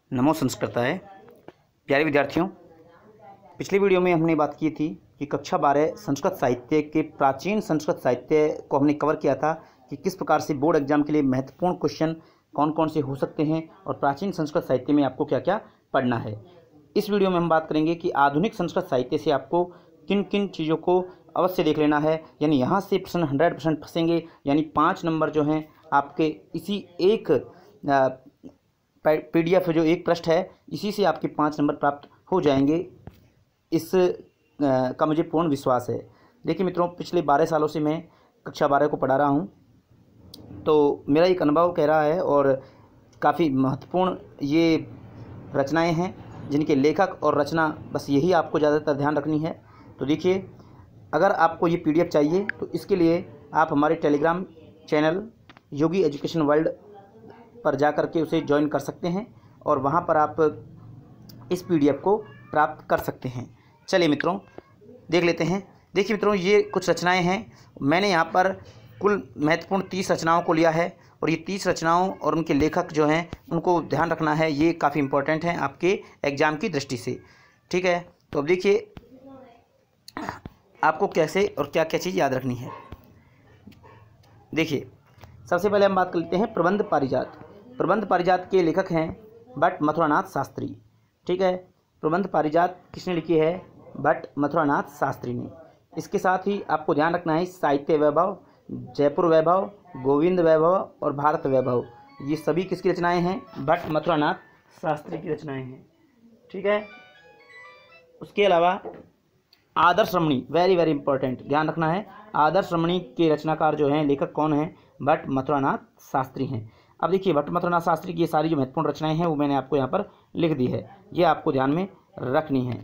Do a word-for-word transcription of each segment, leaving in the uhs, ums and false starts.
नमो संस्कृताय। प्यारे विद्यार्थियों, पिछली वीडियो में हमने बात की थी कि कक्षा बारह संस्कृत साहित्य के प्राचीन संस्कृत साहित्य को हमने कवर किया था कि किस प्रकार से बोर्ड एग्जाम के लिए महत्वपूर्ण क्वेश्चन कौन कौन से हो सकते हैं और प्राचीन संस्कृत साहित्य में आपको क्या क्या पढ़ना है। इस वीडियो में हम बात करेंगे कि आधुनिक संस्कृत साहित्य से आपको किन किन चीज़ों को अवश्य देख लेना है, यानी यहाँ से प्रश्न हंड्रेड परसेंट फंसेंगे, यानी पाँच नंबर जो हैं आपके इसी एक पीडीएफ जो एक पृष्ठ है इसी से आपके पाँच नंबर प्राप्त हो जाएंगे, इस आ, का मुझे पूर्ण विश्वास है। देखिए मित्रों, पिछले बारह सालों से मैं कक्षा बारह को पढ़ा रहा हूँ, तो मेरा एक अनुभव कह रहा है और काफ़ी महत्वपूर्ण ये रचनाएं हैं जिनके लेखक और रचना बस यही आपको ज़्यादातर ध्यान रखनी है। तो देखिए, अगर आपको ये पीडीएफ चाहिए तो इसके लिए आप हमारे Telegram channel Yogi education world पर जा कर के उसे ज्वाइन कर सकते हैं और वहाँ पर आप इस पीडीएफ को प्राप्त कर सकते हैं। चलिए मित्रों, देख लेते हैं। देखिए मित्रों, ये कुछ रचनाएं हैं। मैंने यहाँ पर कुल महत्वपूर्ण तीस रचनाओं को लिया है और ये तीस रचनाओं और उनके लेखक जो हैं उनको ध्यान रखना है, ये काफ़ी इंपॉर्टेंट हैं आपके एग्ज़ाम की दृष्टि से। ठीक है, तो अब देखिए आपको कैसे और क्या क्या चीज़ याद रखनी है। देखिए, सबसे पहले हम बात कर लेते हैं प्रबंध पारिजात। प्रबंध पारिजात के लेखक हैं भट्ट मथुरानाथ शास्त्री। ठीक है, प्रबंध पारिजात किसने लिखी है? भट्ट मथुरानाथ शास्त्री ने। इसके साथ ही आपको ध्यान रखना है साहित्य वैभव, जयपुर वैभव, गोविंद वैभव और भारत वैभव, ये सभी किसकी रचनाएं हैं? भट्ट मथुरानाथ शास्त्री की रचनाएं हैं। ठीक है, उसके अलावा आदर्श रमणी, वेरी वेरी इंपॉर्टेंट, ध्यान रखना है। आदर्श रमणी के रचनाकार जो हैं, लेखक कौन हैं? भट्ट मथुरानाथ शास्त्री हैं। अब देखिए, भट्ट मथुरानाथ शास्त्री की ये सारी जो महत्वपूर्ण रचनाएं हैं वो मैंने आपको यहाँ पर लिख दी है, ये आपको ध्यान में रखनी है।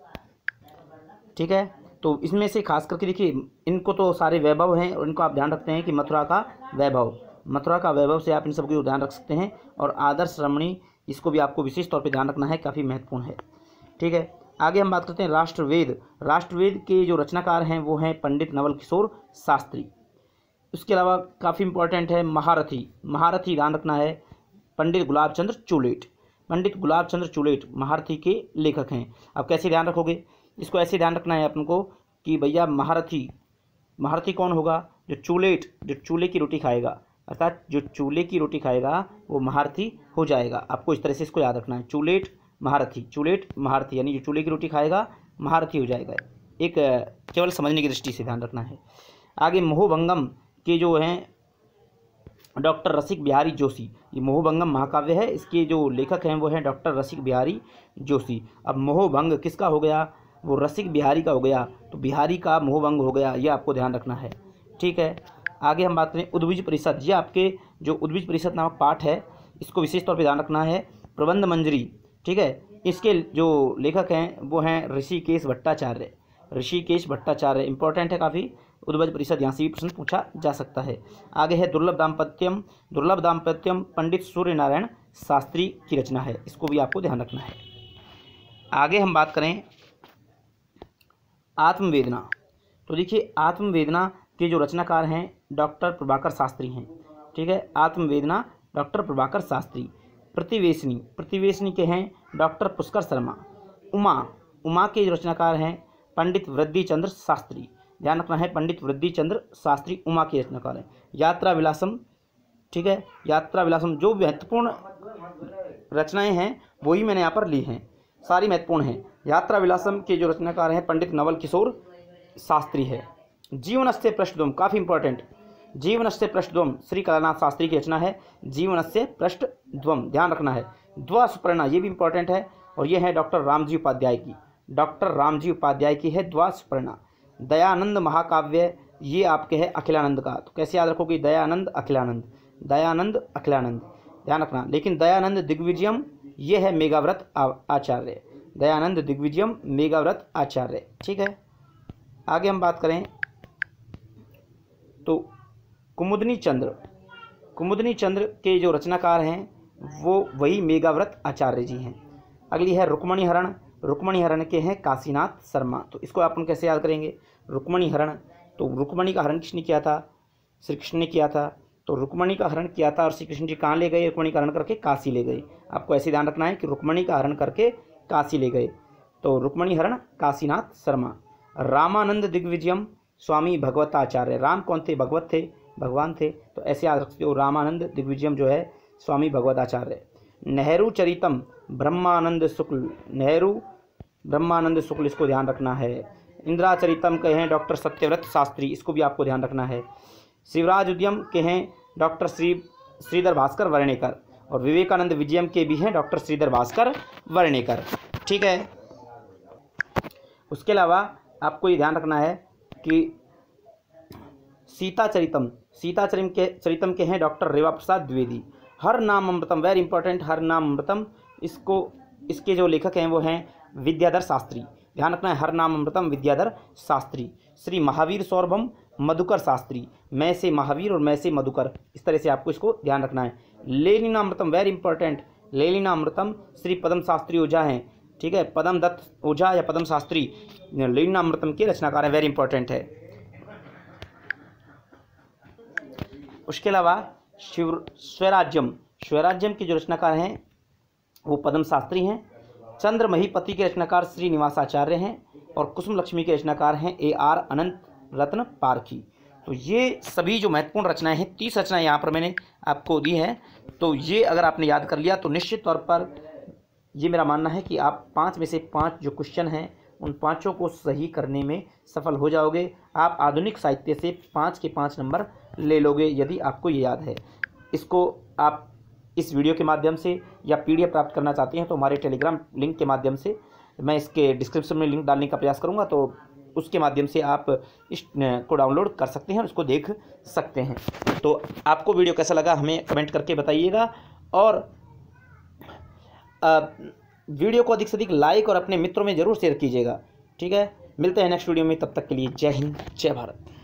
ठीक है, तो इसमें से खास करके देखिए, इनको तो सारे वैभव हैं और इनको आप ध्यान रखते हैं कि मथुरा का वैभव, मथुरा का वैभव से आप इन सबको ध्यान रख सकते हैं। और आदर्श रमणी, इसको भी आपको विशेष तौर पर ध्यान रखना है, काफ़ी महत्वपूर्ण है। ठीक है, आगे हम बात करते हैं राष्ट्रवेद। राष्ट्रवेद के जो रचनाकार हैं वो हैं पंडित नवल किशोर शास्त्री। उसके अलावा काफ़ी इंपॉर्टेंट है महारथी। महारथी ध्यान रखना है पंडित गुलाब चंद्र चुलेट। पंडित गुलाब चंद्र चुलेट महारथी के लेखक हैं। अब कैसे ध्यान रखोगे? इसको ऐसे ध्यान रखना है अपन को कि भैया महारथी, महारथी कौन होगा? जो चूलेट, जो चूल्हे की रोटी खाएगा, अर्थात जो चूल्हे की रोटी खाएगा वो महारथी हो जाएगा। आपको इस तरह से इसको याद रखना है, चूलेट महारथी, चूलेट महारथी, यानी जो चूल्हे की रोटी खाएगा महारथी हो जाएगा। एक केवल समझने की दृष्टि से ध्यान रखना है। आगे मोहभंगम के जो हैं डॉक्टर रसिक बिहारी जोशी। ये मोहभंगम महाकाव्य है, इसके जो लेखक हैं वो हैं डॉक्टर रसिक बिहारी जोशी। अब मोहभंग किसका हो गया? वो रसिक बिहारी का हो गया, तो बिहारी का मोहभंग हो गया, ये आपको ध्यान रखना है। ठीक है, आगे हम बात करें उद्भिज परिषद। ये आपके जो उद्भिज परिषद नामक पाठ है इसको विशेष तौर पर ध्यान रखना है। प्रबंध मंजरी, ठीक है, इसके जो लेखक हैं वो हैं ऋषिकेश भट्टाचार्य। ऋषिकेश भट्टाचार्य इंपॉर्टेंट है काफ़ी। उद्भिज परिषद यहाँ से भी प्रश्न पूछा जा सकता है। आगे है दुर्लभ दाम्पत्यम। दुर्लभ दाम्पत्यम पंडित सूर्य नारायण शास्त्री की रचना है, इसको भी आपको ध्यान रखना है। आगे हम बात करें आत्मवेदना। तो देखिए, आत्मवेदना के जो रचनाकार हैं डॉक्टर प्रभाकर शास्त्री हैं। ठीक है, आत्मवेदना डॉक्टर प्रभाकर शास्त्री। प्रतिवेशनी, प्रतिवेशनी के हैं डॉक्टर पुष्कर शर्मा। उमा, उमा के जो रचनाकार हैं पंडित वृद्धि चंद्र शास्त्री। ध्यान रखना है, पंडित वृद्धि चंद्र शास्त्री उमा के रचनाकार हैं। यात्रा विलासम, ठीक है, यात्रा विलासम, जो महत्वपूर्ण रचनाएं हैं वही मैंने यहाँ पर ली हैं, सारी महत्वपूर्ण हैं। यात्रा विलासम के जो रचनाकार हैं पंडित नवल किशोर शास्त्री है। जीवनस्य पृष्ठद्वम, काफ़ी इंपॉर्टेंट, जीवनस्य पृष्ठद्वम श्री कलानाथ शास्त्री की रचना है। जीवनस्य पृष्ठद्वम, ध्यान रखना है। द्वा सुपर्णा, ये भी इंपॉर्टेंट है और ये है डॉक्टर रामजी उपाध्याय की, डॉक्टर रामजी उपाध्याय की है द्वा सुपर्णा। दयानंद महाकाव्य, ये आपके है अखिलानंद का, तो कैसे याद रखोगे? दयानंद अखिलानंद, दयानंद अखिलानंद, ध्यान रखना। लेकिन दयानंद दिग्विजयम ये है मेघाव्रत आचार्य, दयानंद दिग्विजयम मेघाव्रत आचार्य। ठीक है, आगे हम बात करें तो कुमुदनी चंद्र। कुमुदनी चंद्र के जो रचनाकार हैं वो वही मेघाव्रत आचार्य जी हैं। अगली है रुक्मणी हरण। रुक्मणी हरण के हैं काशीनाथ शर्मा। तो इसको अपन कैसे याद करेंगे? रुक्मणी हरण, तो रुक्मणी का हरण किसने किया था? श्री कृष्ण ने किया था। तो रुक्मणी का हरण किया था और श्री कृष्ण जी कहाँ ले गए? रुक्मणी का हरण करके काशी ले गए। आपको ऐसे ध्यान रखना है कि रुक्मणी का हरण करके काशी ले गए। तो रुक्मणी हरण काशीनाथ शर्मा। रामानंद दिग्विजयम स्वामी भगवताचार्य। राम कौन थे? भगवत थे, भगवान थे। तो ऐसे याद रखते हो, रामानंद दिग्विजयम जो है स्वामी भगवताचार्य। नेहरू चरितम ब्रह्मानंद शुक्ल। नेहरू ब्रह्मानंद शुक्ल, इसको ध्यान रखना है। इंदिरा चरितम के हैं डॉक्टर सत्यव्रत शास्त्री, इसको भी आपको ध्यान रखना है। शिवराज उद्यम के हैं डॉक्टर श्री श्रीधर भास्कर वर्णेकर। और विवेकानंद विजयम के भी हैं डॉक्टर श्रीधर भास्कर वर्णेकर। ठीक है। उसके अलावा आपको ये ध्यान रखना है कि सीता चरितम सीता चरितम के चरितम के हैं डॉक्टर रेवा प्रसाद द्विवेदी। हर नाम अमृतम, वेरी इंपॉर्टेंट, हर नाम अमृतम, इसको इसके जो लेखक हैं वो हैं विद्याधर शास्त्री। ध्यान रखना है, हर नाम अमृतम विद्याधर शास्त्री। श्री महावीर सौरभम मधुकर शास्त्री। मैं से महावीर और मैं से मधुकर, इस तरह से आपको इसको ध्यान रखना है। लेलिना अमृतम, वेरी इंपॉर्टेंट, लेलिना अमृतम श्री पदम शास्त्री ओझा हैं। ठीक है, पदम दत्त ओझा या पदम शास्त्री लेलिना अमृतम के रचनाकार हैं, वेरी इंपॉर्टेंट है। उसके अलावा शिव स्वराज्यम स्वराज्यम के जो रचनाकार हैं वो पदम शास्त्री हैं। चंद्रमहीपति के रचनाकार श्रीनिवासाचार्य हैं। और कुसुम लक्ष्मी के रचनाकार हैं ए आर अनंत रत्न पारखी। तो ये सभी जो महत्वपूर्ण रचनाएं हैं, तीस रचनाएं यहाँ पर मैंने आपको दी हैं। तो ये अगर आपने याद कर लिया तो निश्चित तौर पर ये मेरा मानना है कि आप पाँच में से पाँच जो क्वेश्चन हैं उन पाँचों को सही करने में सफल हो जाओगे। आप आधुनिक साहित्य से पाँच के पाँच नंबर ले लोगे यदि आपको ये याद है। इसको आप इस वीडियो के माध्यम से या पीडीएफ प्राप्त करना चाहते हैं तो हमारे टेलीग्राम लिंक के माध्यम से, मैं इसके डिस्क्रिप्शन में लिंक डालने का प्रयास करूंगा, तो उसके माध्यम से आप इस को डाउनलोड कर सकते हैं और उसको देख सकते हैं। तो आपको वीडियो कैसा लगा हमें कमेंट करके बताइएगा। और आ, वीडियो को अधिक से अधिक लाइक और अपने मित्रों में ज़रूर शेयर कीजिएगा। ठीक है, मिलते हैं नेक्स्ट वीडियो में, तब तक के लिए जय हिंद, जय भारत।